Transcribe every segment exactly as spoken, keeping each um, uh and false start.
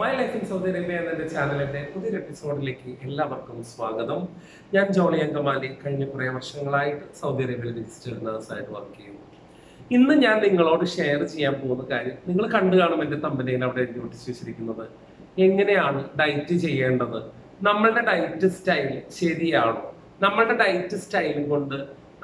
My life in Saudi Arabia എന്ന ചാനലിന്റെ പുതിയൊരു എപ്പിസോഡിലേക്ക് എല്ലാവർക്കും സ്വാഗതം. ഞാൻ ജോളി അങ്കമാലി കഴിഞ്ഞ കുറേ വർഷങ്ങളായിട്ട് സൗദി അറേബ്യയിൽ രജിസ്റ്റേർഡ് നഴ്സായിട്ട് വർക്ക് ചെയ്യുന്നു. ഇന്ന് ഞാൻ നിങ്ങളോട് ഷെയർ ചെയ്യാൻ പോകുന്ന കാര്യം നിങ്ങൾ കണ്ടു കാണും. എൻ്റെ തമ്പനയിൽ അവിടെ എഴുതി ഒട്ടിച്ചു വെച്ചിരിക്കുന്നത് എങ്ങനെയാണ് ഡയറ്റ് ചെയ്യേണ്ടത്, നമ്മളുടെ ഡയറ്റ് സ്റ്റൈൽ ശരിയാണോ, നമ്മളുടെ ഡയറ്റ് സ്റ്റൈൽ കൊണ്ട്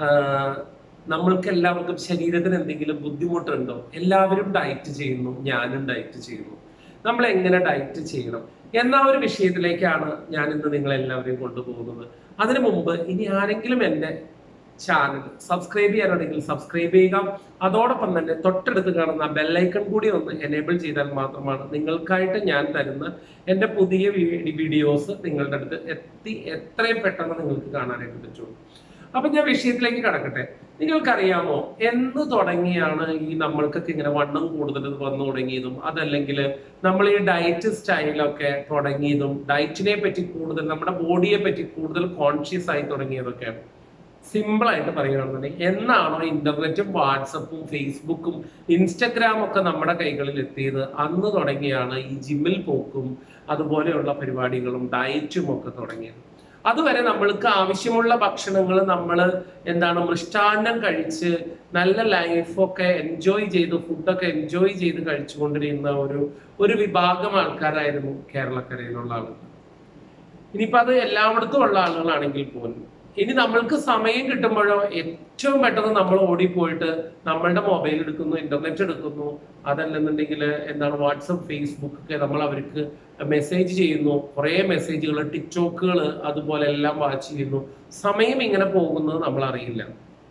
നമ്മൾക്ക് എല്ലാവർക്കും ശരീരത്തിന് എന്തെങ്കിലും ബുദ്ധിമുട്ടുണ്ടോ, എല്ലാവരും ഡയറ്റ് ചെയ്യുന്നു, ഞാനും ഡയറ്റ് ചെയ്യുന്നു, നമ്മൾ എങ്ങനെ ഡയറ്റ് ചെയ്യണം എന്ന ഒരു വിഷയത്തിലേക്കാണ് ഞാൻ ഇന്ന് നിങ്ങളെല്ലാവരെയും കൊണ്ടുപോകുന്നത്. അതിനു മുമ്പ് ഇനി ആരെങ്കിലും എൻ്റെ ചാനൽ സബ്സ്ക്രൈബ് ചെയ്യാനുണ്ടെങ്കിൽ സബ്സ്ക്രൈബ് ചെയ്യുക. അതോടൊപ്പം തന്നെ തൊട്ടടുത്ത് കാണുന്ന ബെല്ലൈക്കൺ കൂടി ഒന്ന് എനേബിൾ ചെയ്താൽ മാത്രമാണ് നിങ്ങൾക്കായിട്ട് ഞാൻ തരുന്ന എൻ്റെ പുതിയ വീഡിയോസ് നിങ്ങളുടെ അടുത്ത് എത്തി എത്രയും പെട്ടെന്ന് നിങ്ങൾക്ക് കാണാനായിട്ട് പറ്റുള്ളൂ. അപ്പൊ ഞാൻ വിഷയത്തിലേക്ക് കടക്കട്ടെ. നിങ്ങൾക്കറിയാമോ എന്ന് തുടങ്ങിയാണ് ഈ നമ്മൾക്കൊക്കെ ഇങ്ങനെ വണ്ണം കൂടുതൽ വന്നു തുടങ്ങിയതും, അതല്ലെങ്കിൽ നമ്മൾ ഈ ഡയറ്റ് സ്റ്റൈലൊക്കെ തുടങ്ങിയതും, ഡയറ്റിനെ പറ്റി കൂടുതൽ നമ്മുടെ ബോഡിയെ പറ്റി കൂടുതൽ കോൺഷ്യസ് ആയി തുടങ്ങിയതൊക്കെ സിമ്പിൾ ആയിട്ട് പറയുകയാണെന്നുണ്ടെങ്കിൽ എന്നാണോ ഇന്റർനെറ്റും വാട്സപ്പും ഫേസ്ബുക്കും ഇൻസ്റ്റഗ്രാമും ഒക്കെ നമ്മുടെ കൈകളിൽ എത്തിയത് അന്ന് തുടങ്ങിയാണ് ഈ ജിമ്മിൽ പോക്കും അതുപോലെയുള്ള പരിപാടികളും ഡയറ്റും ഒക്കെ തുടങ്ങിയത്. അതുവരെ നമ്മൾക്ക് ആവശ്യമുള്ള ഭക്ഷണങ്ങൾ നമ്മൾ എന്താണ് മൃഷ്ടാന്നം കഴിച്ച് നല്ല ലൈഫൊക്കെ എൻജോയ് ചെയ്ത് ഫുഡൊക്കെ എൻജോയ് ചെയ്ത് കഴിച്ചുകൊണ്ടിരുന്ന ഒരു ഒരു വിഭാഗം ആൾക്കാരായിരുന്നു കേരളക്കരയിലുള്ള ആളുകൾ. ഇനിയിപ്പോൾ അത് എല്ലായിടത്തും ഉള്ള ആളുകളാണെങ്കിൽ പോലും ഇനി നമ്മൾക്ക് സമയം കിട്ടുമ്പോഴോ ഏറ്റവും പെട്ടെന്ന് നമ്മൾ ഓടിപ്പോയിട്ട് നമ്മളുടെ മൊബൈൽ എടുക്കുന്നു, ഇന്റർനെറ്റ് എടുക്കുന്നു, അതല്ലെന്നുണ്ടെങ്കിൽ എന്താണ് വാട്സപ്പ് ഫേസ്ബുക്ക് ഒക്കെ നമ്മൾ അവർക്ക് മെസ്സേജ് ചെയ്യുന്നു, കുറേ മെസ്സേജുകൾ ടിക്ടോക്കുകൾ അതുപോലെ എല്ലാം വാച്ച് ചെയ്യുന്നു. സമയം ഇങ്ങനെ പോകുന്നത് നമ്മൾ അറിയില്ല.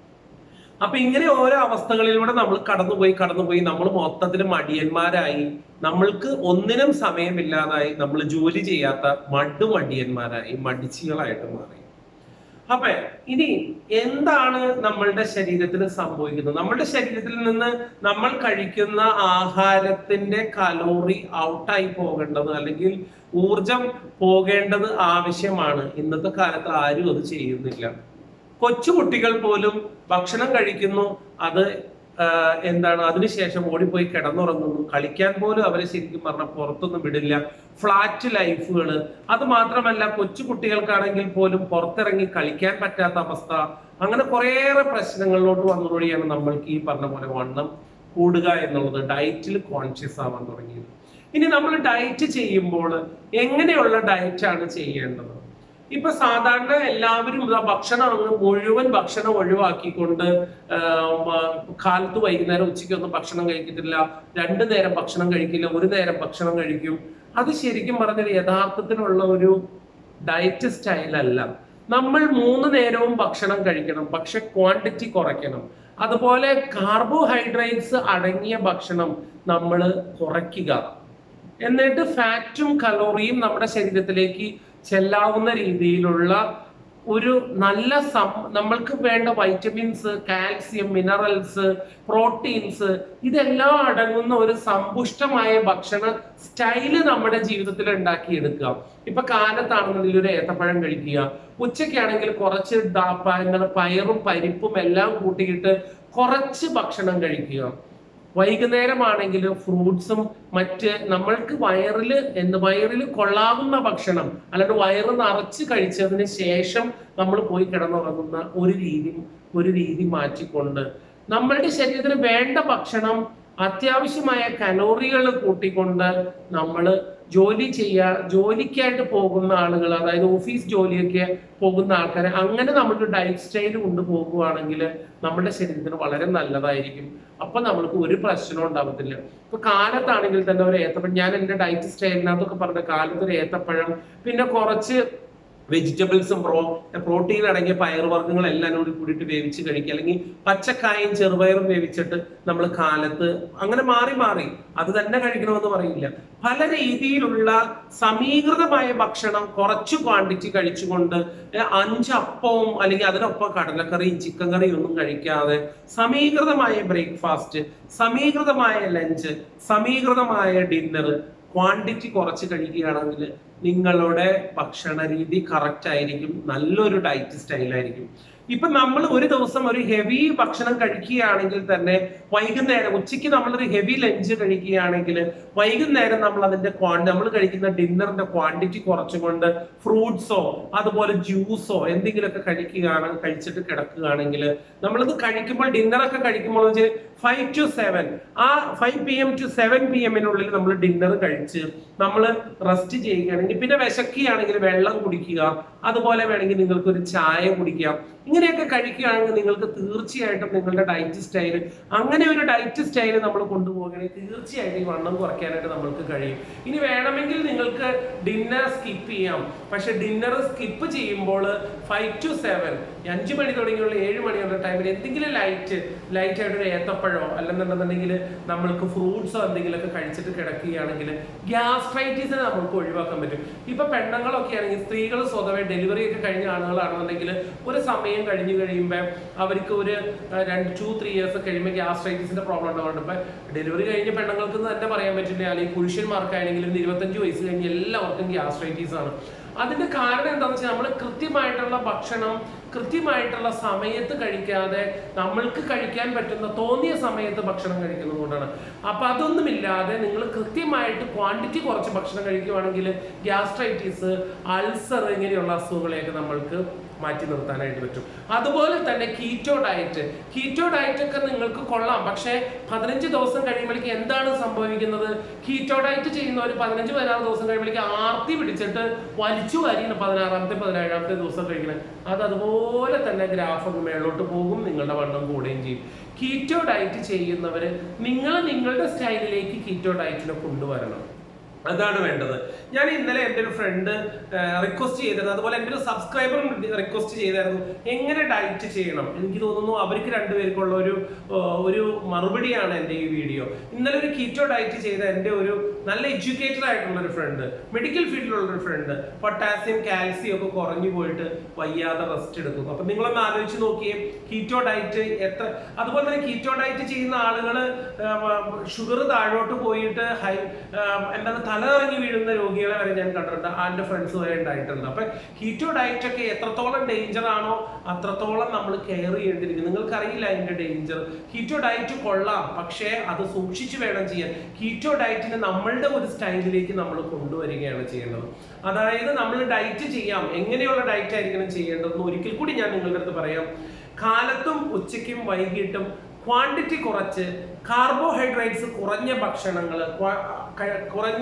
അപ്പൊ ഇങ്ങനെ ഓരോ അവസ്ഥകളിലൂടെ നമ്മൾ കടന്നുപോയി കടന്നുപോയി നമ്മൾ മൊത്തത്തിൽ മടിയന്മാരായി, നമ്മൾക്ക് ഒന്നിനും സമയമില്ലാതായി, നമ്മൾ ജോലി ചെയ്യാത്ത മടുമടിയന്മാരായി, മടിച്ചികളായിട്ട് മാറി. അപ്പൊ ഇനി എന്താണ് നമ്മളുടെ ശരീരത്തിന് സംഭവിക്കുന്നത്? നമ്മളുടെ ശരീരത്തിൽ നിന്ന് നമ്മൾ കഴിക്കുന്ന ആഹാരത്തിന്റെ കലോറി ഔട്ടായി പോകേണ്ടത് അല്ലെങ്കിൽ ഊർജം പോകേണ്ടത് ആവശ്യമാണ്. ഇന്നത്തെ കാലത്ത് ആരും അത് ചെയ്യുന്നില്ല. കൊച്ചു കുട്ടികൾ പോലും ഭക്ഷണം കഴിക്കുന്നു, അത് എന്താണ് അതിനുശേഷം ഓടിപ്പോയി കിടന്നുറങ്ങുന്നു, കളിക്കാൻ പോലും അവരെ ശരിക്കും പറഞ്ഞാൽ പുറത്തൊന്നും വിടില്ല. ഫ്ലാറ്റ് ലൈഫുകൾ, അത് മാത്രമല്ല കൊച്ചു കുട്ടികൾക്കാണെങ്കിൽ പോലും പുറത്തിറങ്ങി കളിക്കാൻ പറ്റാത്ത അവസ്ഥ, അങ്ങനെ കുറേയേറെ പ്രശ്നങ്ങളിലോട്ട് വന്നതോടെയാണ് നമ്മൾക്ക് ഈ പറഞ്ഞ പോലെ വണ്ണം കൂടുക എന്നുള്ളത്, ഡയറ്റിൽ കോൺഷ്യസ് ആവാൻ തുടങ്ങിയത്. ഇനി നമ്മൾ ഡയറ്റ് ചെയ്യുമ്പോൾ എങ്ങനെയുള്ള ഡയറ്റാണ് ചെയ്യേണ്ടത്? ഇപ്പൊ സാധാരണ എല്ലാവരും ഭക്ഷണം അങ്ങ് മുഴുവൻ ഭക്ഷണം ഒഴിവാക്കിക്കൊണ്ട് കാലത്ത് വൈകുന്നേരം ഉച്ചയ്ക്കൊന്നും ഭക്ഷണം കഴിക്കത്തില്ല, രണ്ടു നേരം ഭക്ഷണം കഴിക്കില്ല, ഒരു നേരം ഭക്ഷണം കഴിക്കും. അത് ശരിക്കും പറഞ്ഞാൽ യഥാർത്ഥത്തിലുള്ള ഒരു ഡയറ്റ് സ്റ്റൈൽ അല്ല. നമ്മൾ മൂന്ന് നേരവും ഭക്ഷണം കഴിക്കണം, പക്ഷെ ക്വാണ്ടിറ്റി കുറയ്ക്കണം. അതുപോലെ കാർബോഹൈഡ്രേറ്റ്സ് അടങ്ങിയ ഭക്ഷണം നമ്മൾ കുറയ്ക്കുക. എന്നിട്ട് ഫാറ്റും കലോറിയും നമ്മുടെ ശരീരത്തിലേക്ക് ചെല്ലാവുന്ന രീതിയിലുള്ള ഒരു നല്ല സം നമ്മൾക്ക് വേണ്ട വൈറ്റമിൻസ്, കാൽസ്യം, മിനറൽസ്, പ്രോട്ടീൻസ് ഇതെല്ലാം അടങ്ങുന്ന ഒരു സമ്പുഷ്ടമായ ഭക്ഷണ സ്റ്റൈല് നമ്മുടെ ജീവിതത്തിൽ ഉണ്ടാക്കിയെടുക്കുക. ഇപ്പൊ കാലത്താണെന്നുണ്ടെങ്കിൽ ഒരു ഏത്തപ്പഴം കഴിക്കുക, ഉച്ചയ്ക്കാണെങ്കിൽ കുറച്ച് പയറും പരിപ്പും എല്ലാം കൂട്ടിയിട്ട് കുറച്ച് ഭക്ഷണം കഴിക്കുക, വൈകുന്നേരമാണെങ്കിൽ ഫ്രൂട്ട്സും മറ്റ് നമ്മൾക്ക് വയറിൽ എന്ത് വയറിൽ കൊള്ളാവുന്ന ഭക്ഷണം, അല്ലാണ്ട് വയറ് നിറച്ച് കഴിച്ചതിന് ശേഷം നമ്മൾ പോയി കിടന്നുറങ്ങുന്ന ഒരു രീതി ഒരു രീതി മാറ്റിക്കൊണ്ട് നമ്മളുടെ ശരീരത്തിന് വേണ്ട ഭക്ഷണം അത്യാവശ്യമായ കലോറികൾ കൂട്ടിക്കൊണ്ട് നമ്മൾ ജോലി ചെയ്യുക. ജോലിക്കായിട്ട് പോകുന്ന ആളുകൾ, അതായത് ഓഫീസ് ജോലിയൊക്കെ പോകുന്ന ആൾക്കാരെ അങ്ങനെ നമുക്ക് ഡയറ്റ് സ്റ്റൈൽ കൊണ്ടുപോകുകയാണെങ്കിൽ നമ്മുടെ ശരീരത്തിന് വളരെ നല്ലതായിരിക്കും. അപ്പൊ നമ്മൾക്ക് ഒരു പ്രശ്നവും ഉണ്ടാകത്തില്ല. ഇപ്പൊ കാലത്താണെങ്കിൽ തന്നെ ഒരു ഏത്തപ്പഴം, ഞാൻ എൻ്റെ ഡയറ്റ് സ്റ്റൈലിനകത്തൊക്കെ പറഞ്ഞ കാലത്ത് ഒരു ഏത്തപ്പഴം, പിന്നെ കുറച്ച് വെജിറ്റബിൾസും പ്രോ പ്രോട്ടീൻ അടങ്ങിയ പയറുവർഗ്ഗങ്ങൾ എല്ലാം കൂടി കൂടിയിട്ട് വേവിച്ച് കഴിക്കുക, അല്ലെങ്കിൽ പച്ചക്കായും ചെറുപയറും വേവിച്ചിട്ട് നമ്മൾ കാലത്ത് അങ്ങനെ മാറി മാറി അത് തന്നെ കഴിക്കണമെന്ന് പറയില്ല. പല രീതിയിലുള്ള സമീകൃതമായ ഭക്ഷണം കുറച്ച് ക്വാണ്ടിറ്റി കഴിച്ചുകൊണ്ട് അഞ്ചപ്പവും അല്ലെങ്കിൽ അതിനൊപ്പം കടലക്കറിയും ചിക്കൻ കറിയും ഒന്നും കഴിക്കാതെ സമീകൃതമായ ബ്രേക്ക്ഫാസ്റ്റ്, സമീകൃതമായ ലഞ്ച്, സമീകൃതമായ ഡിന്നർ, ക്വാണ്ടിറ്റി കുറച്ച് കഴിക്കുകയാണെങ്കിൽ നിങ്ങളുടെ ഭക്ഷണ രീതി കറക്റ്റ് ആയിരിക്കും, നല്ലൊരു ഡയറ്റ് സ്റ്റൈലായിരിക്കും. ഇപ്പൊ നമ്മൾ ഒരു ദിവസം ഒരു ഹെവി ഭക്ഷണം കഴിക്കുകയാണെങ്കിൽ തന്നെ വൈകുന്നേരം ഉച്ചയ്ക്ക് നമ്മളൊരു ഹെവി ലഞ്ച് കഴിക്കുകയാണെങ്കിൽ വൈകുന്നേരം നമ്മൾ അതിന്റെ ക്വാണ്ടി നമ്മൾ കഴിക്കുന്ന ഡിന്നറിന്റെ ക്വാണ്ടിറ്റി കുറച്ചുകൊണ്ട് ഫ്രൂട്ട്സോ അതുപോലെ ജ്യൂസോ എന്തെങ്കിലുമൊക്കെ കഴിക്കുകയാണ് കഴിച്ചിട്ട് കിടക്കുകയാണെങ്കിൽ നമ്മളത് കഴിക്കുമ്പോൾ ഡിന്നറൊക്കെ കഴിക്കുമ്പോൾ വെച്ചാൽ ഫൈവ് ടു സെവൻ ആ five P M to seven P എമ്മിനുള്ളിൽ നമ്മൾ ഡിന്നർ കഴിച്ച് നമ്മൾ റെസ്റ്റ് ചെയ്യുകയാണെങ്കിൽ പിന്നെ വിശക്കുകയാണെങ്കിൽ വെള്ളം കുടിക്കുക, അതുപോലെ വേണമെങ്കിൽ നിങ്ങൾക്ക് ഒരു ചായ കുടിക്കാം. ഇങ്ങനെയൊക്കെ കഴിക്കുകയാണെങ്കിൽ നിങ്ങൾക്ക് തീർച്ചയായിട്ടും നിങ്ങളുടെ ഡയറ്റ് സ്റ്റൈല് അങ്ങനെ ഒരു ഡയറ്റ് സ്റ്റൈല് നമ്മൾ കൊണ്ടുപോകുകയാണെങ്കിൽ തീർച്ചയായിട്ടും ഈ വണ്ണം കുറയ്ക്കാനായിട്ട് നമ്മൾക്ക് കഴിയും. ഇനി വേണമെങ്കിൽ നിങ്ങൾക്ക് ഡിന്നർ സ്കിപ്പ് ചെയ്യാം. പക്ഷെ ഡിന്നർ സ്കിപ്പ് ചെയ്യുമ്പോൾ ഫൈവ് ടു സെവൻ അഞ്ചു മണി തുടങ്ങിയുള്ള ഏഴ് മണിയുള്ള ടൈമിൽ എന്തെങ്കിലും ലൈറ്റ് ലൈറ്റ് ആയിട്ട് ഒരു ഏത്തപ്പഴോ അല്ലെന്നുണ്ടെന്നുണ്ടെങ്കിൽ നമ്മൾക്ക് ഫ്രൂട്ട്സോ എന്തെങ്കിലുമൊക്കെ കഴിച്ചിട്ട് കിടക്കുകയാണെങ്കിൽ ഗ്യാസ്ട്രൈറ്റിസിനെ നമുക്ക് ഒഴിവാക്കാൻ പറ്റും. ഇപ്പൊ പെണ്ണുങ്ങളൊക്കെ ആണെങ്കിൽ സ്ത്രീകൾ സ്വതവേ ഡെലിവറി ഒക്കെ കഴിഞ്ഞ ആളുകളാണെന്നുണ്ടെങ്കിൽ ഒരു സമയം കഴിഞ്ഞു കഴിയുമ്പോൾ അവർക്ക് ഒരു രണ്ട് ടു ത്രീ ഇയേഴ്സ് കഴിയുമ്പോൾ ഗ്യാസ്ട്രൈറ്റിസിന്റെ പ്രോബ്ലം ഉണ്ടാവുന്നുണ്ട്. ഇപ്പൊ ഡെലിവറി കഴിഞ്ഞ പെണ്ണുങ്ങൾക്ക് തന്നെ പറയാൻ പറ്റില്ല, അല്ലെങ്കിൽ പുരുഷന്മാർക്കാണെങ്കിലും ഇരുപത്തഞ്ച് വയസ്സ് കഴിഞ്ഞ് എല്ലാവർക്കും ഗ്യാസ്ട്രൈറ്റിസ് ആണ്. അതിന്റെ കാരണം എന്താണെന്ന് വെച്ചാൽ നമ്മൾ കൃത്യമായിട്ടുള്ള ഭക്ഷണം കൃത്യമായിട്ടുള്ള സമയത്ത് കഴിക്കാതെ നമ്മൾക്ക് കഴിക്കാൻ പറ്റുന്ന തോന്നിയ സമയത്ത് ഭക്ഷണം കഴിക്കുന്നത് കൊണ്ടാണ്. അപ്പൊ അതൊന്നുമില്ലാതെ നിങ്ങൾ കൃത്യമായിട്ട് ക്വാണ്ടിറ്റി കുറച്ച് ഭക്ഷണം കഴിക്കുകയാണെങ്കിൽ ഗ്യാസ്ട്രൈറ്റിസ്, അൾസർ ഇങ്ങനെയുള്ള അസുഖങ്ങളെയൊക്കെ നമ്മൾക്ക് മാറ്റി നിർത്താനായിട്ട് പറ്റും. അതുപോലെ തന്നെ കീറ്റോ ഡയറ്റ് കീറ്റോ ഡയറ്റ് ഒക്കെ നിങ്ങൾക്ക് കൊള്ളാം. പക്ഷേ പതിനഞ്ച് ദിവസം കഴിയുമ്പോഴേക്ക് എന്താണ് സംഭവിക്കുന്നത്? കീറ്റോ ഡയറ്റ് ചെയ്യുന്ന ഒരു പതിനഞ്ച് പതിനാറ് ദിവസം കഴിയുമ്പോഴേക്ക് ആർത്തി പിടിച്ചിട്ട് വലിച്ചു വാരിയാണ് പതിനാറാമത്തെ പതിനേഴാമത്തെ ദിവസം കഴിക്കുന്നത്. അത് അതുപോലെ തന്നെ ഗ്രാഫ് മേളോട്ട് പോകും, നിങ്ങളുടെ വണ്ണം കൂടുകയും ചെയ്യും. കീറ്റോ ഡയറ്റ് ചെയ്യുന്നവര് നിങ്ങൾ നിങ്ങളുടെ സ്റ്റൈലിലേക്ക് കീറ്റോ ഡയറ്റിനെ കൊണ്ടുവരണം. അതാണ് വേണ്ടത്. ഞാൻ ഇന്നലെ എൻ്റെ ഒരു ഫ്രണ്ട് റിക്വസ്റ്റ് ചെയ്തിരുന്നു, അതുപോലെ എൻ്റെ ഒരു സബ്സ്ക്രൈബറും റിക്വസ്റ്റ് ചെയ്തായിരുന്നു എങ്ങനെ ഡയറ്റ് ചെയ്യണം. എനിക്ക് തോന്നുന്നു അവർക്ക് രണ്ടുപേർക്കുള്ള ഒരു ഒരു മറുപടിയാണ് എൻ്റെ ഈ വീഡിയോ. ഇന്നലെ ഒരു കീറ്റോ ഡയറ്റ് ചെയ്ത എൻ്റെ ഒരു നല്ല എഡ്യൂക്കേറ്റഡ് ആയിട്ടുള്ള ഒരു ഫ്രണ്ട്, മെഡിക്കൽ ഫീൽഡിലുള്ള ഒരു ഫ്രണ്ട്, പൊട്ടാസ്യം കാൽസ്യം ഒക്കെ കുറഞ്ഞു പോയിട്ട് വയ്യാതെ റെസ്റ്റ് എടുക്കുന്നു. അപ്പൊ നിങ്ങളൊന്ന് ആലോചിച്ച് നോക്കിയേ, കീറ്റോ ഡയറ്റ് എത്ര. അതുപോലെ തന്നെ കീറ്റോ ഡയറ്റ് ചെയ്യുന്ന ആളുകൾ ഷുഗർ താഴോട്ട് പോയിട്ട് ഹൈ എന്താണ് തലകറങ്ങി വീഴുന്ന രോഗികളെ വരെ ഞാൻ കണ്ടിട്ടുണ്ട്, എൻ്റെ ഫ്രണ്ട്സ് വരെ ഉണ്ടായിട്ടുണ്ട്. അപ്പൊ കീറ്റോ ഡയറ്റ് ഒക്കെ എത്രത്തോളം ഡേഞ്ചർ ആണോ അത്രത്തോളം നമ്മൾ കെയർ ചെയ്യേണ്ടിയിരിക്കും. നിങ്ങൾക്കറിയില്ല അതിന്റെ ഡേഞ്ചർ. കീറ്റോ ഡയറ്റ് കൊള്ളാം, പക്ഷേ അത് സൂക്ഷിച്ചു വേണം ചെയ്യാൻ. കീറ്റോ ഡയറ്റിനെ നമ്മളുടെ ഒരു സ്റ്റൈലിലേക്ക് നമ്മൾ കൊണ്ടുവരികയാണ് ചെയ്യേണ്ടത്. അതായത് നമ്മൾ ഡയറ്റ് ചെയ്യാം, എങ്ങനെയുള്ള ഡയറ്റ് ആയിരിക്കണം ചെയ്യേണ്ടതെന്ന് ഒരിക്കൽ കൂടി ഞാൻ നിങ്ങളുടെ അടുത്ത് പറയാം. കാലത്തും ഉച്ചയ്ക്കും വൈകിട്ടും ക്വാണ്ടിറ്റി കുറച്ച് കാർബോഹൈഡ്രേറ്റ്സ് കുറഞ്ഞ ഭക്ഷണങ്ങൾ, കുറഞ്ഞ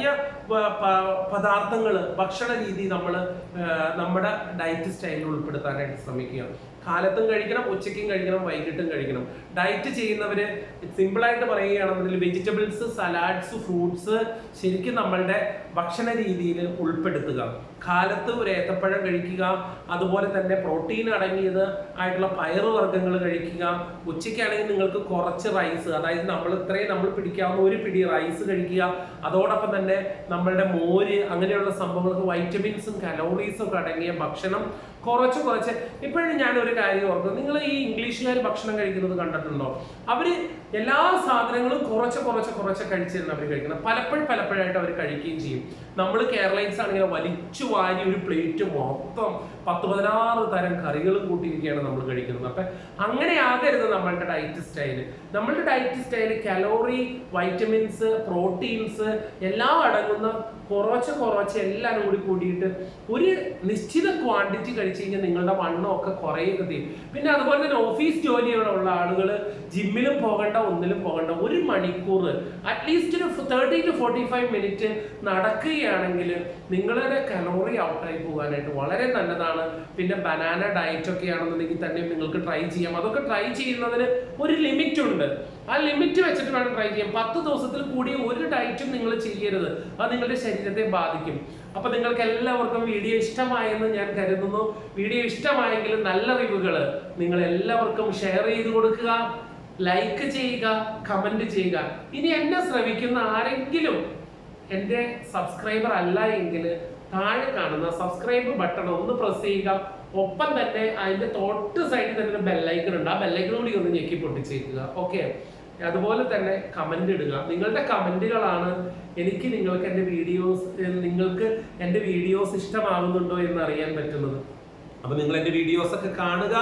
പദാർത്ഥങ്ങൾ, ഭക്ഷണ രീതി നമ്മൾ നമ്മുടെ ഡയറ്റ് സ്റ്റൈലിൽ ഉൾപ്പെടുത്താനായിട്ട് ശ്രമിക്കുക. കാലത്തും കഴിക്കണം, ഉച്ചയ്ക്കും കഴിക്കണം, വൈകിട്ടും കഴിക്കണം. ഡയറ്റ് ചെയ്യുന്നവര് സിമ്പിളായിട്ട് പറയുകയാണെന്നുണ്ടെങ്കിൽ വെജിറ്റബിൾസ്, സലാഡ്സ്, ഫ്രൂട്ട്സ് ശരിക്കും നമ്മളുടെ ഭക്ഷണ രീതിയിൽ ഉൾപ്പെടുത്തുക. കാലത്ത് ഒരു ഏത്തപ്പഴം കഴിക്കുക, അതുപോലെ തന്നെ പ്രോട്ടീൻ അടങ്ങിയത് ആയിട്ടുള്ള പയറ് വർഗ്ഗങ്ങൾ കഴിക്കുക. ഉച്ചയ്ക്കാണെങ്കിൽ നിങ്ങൾക്ക് കുറച്ച് റൈസ്, അതായത് നമ്മൾ ഇത്രയും നമ്മൾ പിടിക്കാവുന്ന ഒരു പിടി റൈസ് കഴിക്കുക. അതോടൊപ്പം തന്നെ നമ്മളുടെ മോര് അങ്ങനെയുള്ള സംഭവങ്ങൾക്ക് വൈറ്റമിൻസും കലോറീസും ഒക്കെ അടങ്ങിയ ഭക്ഷണം കുറച്ച് കുറച്ച്. ഇപ്പോഴും ഞാൻ ഒരു കാര്യം ഓർക്കുന്നത്, നിങ്ങൾ ഈ ഇംഗ്ലീഷുകാർ ഭക്ഷണം കഴിക്കുന്നത് കണ്ടിട്ടുണ്ടോ? അവര് എല്ലാ സാധനങ്ങളും കുറച്ച് കുറച്ച് കുറച്ച് കഴിച്ചിരുന്ന അവർ കഴിക്കുന്നത്. പലപ്പോഴും പലപ്പോഴായിട്ട് അവർ കഴിക്കുകയും ചെയ്യും. നമ്മൾ കേരളീസ് ആണെങ്കിൽ വലിച്ചു വാരി ഒരു പ്ലേറ്റ് മൊത്തം പത്ത് പതിനാറ് തരം കറികളും കൂട്ടിയിരിക്കുകയാണ് നമ്മൾ കഴിക്കുന്നത്. അപ്പൊ അങ്ങനെ ആകരുത് നമ്മളുടെ ഡയറ്റ് സ്റ്റൈല്. നമ്മളുടെ diet style calorie, vitamins, proteins എല്ലാം അടങ്ങുന്ന കുറച്ച് കുറച്ച് എല്ലാവരും കൂടി കൂടിയിട്ട് ഒരു നിശ്ചിത ക്വാണ്ടിറ്റി കഴിച്ചു കഴിഞ്ഞാൽ നിങ്ങളുടെ വണ്ണമൊക്കെ കുറയുക ചെയ്യും. പിന്നെ അതുപോലെ തന്നെ ഓഫീസ് ജോലികളുള്ള ആളുകൾ ജിമ്മിലും പോകണ്ട, ഒന്നിലും പോകണ്ട, ഒരു മണിക്കൂർ അറ്റ്ലീസ്റ്റ് ഒരു thirty to forty five minute നടക്കുകയാണെങ്കിൽ നിങ്ങളുടെ കലോറി ഔട്ടായി പോകാനായിട്ട് വളരെ നല്ലതാണ്. പിന്നെ ബനാന ഡയറ്റ് ഒക്കെ ആണെന്നുണ്ടെങ്കിൽ തന്നെ നിങ്ങൾക്ക് ട്രൈ ചെയ്യാം. അതൊക്കെ ട്രൈ ചെയ്യുന്നതിന് ഒരു ലിമിറ്റ് ഉണ്ട്. ആ ലിമിറ്റ് വെച്ചിട്ട് വേണം ട്രൈ ചെയ്യാം. പത്ത് ദിവസത്തിൽ കൂടി ഒരു ഡയറ്റും നിങ്ങൾ ചെയ്യരുത്, അത് നിങ്ങളുടെ ശരീരത്തെ ബാധിക്കും. അപ്പൊ നിങ്ങൾക്ക് എല്ലാവർക്കും വീഡിയോ ഇഷ്ടമായെന്ന് ഞാൻ കരുതുന്നു. വീഡിയോ ഇഷ്ടമായെങ്കിൽ നല്ല റിവ്യൂകൾ നിങ്ങൾ എല്ലാവർക്കും ഷെയർ ചെയ്ത് കൊടുക്കുക, ലൈക്ക് ചെയ്യുക, കമന്റ് ചെയ്യുക. ഇനി എന്നെ ശ്രമിക്കുന്ന ആരെങ്കിലും എൻ്റെ സബ്സ്ക്രൈബർ അല്ല എങ്കിൽ താഴെ കാണുന്ന സബ്സ്ക്രൈബ് ബട്ടൺ ഒന്ന് പ്രസ് ചെയ്യുക. ഒപ്പം തന്നെ അതിന്റെ തൊട്ട് സൈഡിൽ തന്നെ ഒരു ബെല്ലൈക്കൺ ഉണ്ട്, ആ ബെല്ലൈക്കൺ കൂടി ഒന്ന് ഞെക്കി പൊട്ടിച്ചേക്കുക. ഓക്കെ, അതുപോലെ തന്നെ കമന്റ് ഇടുക. നിങ്ങളുടെ കമന്റുകളാണ് എനിക്ക് നിങ്ങൾക്ക് എൻ്റെ വീഡിയോസ് നിങ്ങൾക്ക് എൻ്റെ വീഡിയോസ് ഇഷ്ടമാകുന്നുണ്ടോ എന്ന് അറിയാൻ പറ്റുന്നത്. അപ്പൊ നിങ്ങൾ എൻ്റെ വീഡിയോസ് ഒക്കെ കാണുക,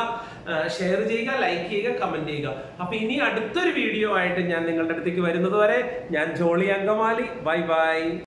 ഷെയർ ചെയ്യുക, ലൈക്ക് ചെയ്യുക, കമന്റ് ചെയ്യുക. അപ്പൊ ഇനി അടുത്തൊരു വീഡിയോ ആയിട്ട് ഞാൻ നിങ്ങളുടെ അടുത്തേക്ക് വരുന്നത് വരെ ഞാൻ ജോളി അങ്കമാലി. Bye bye.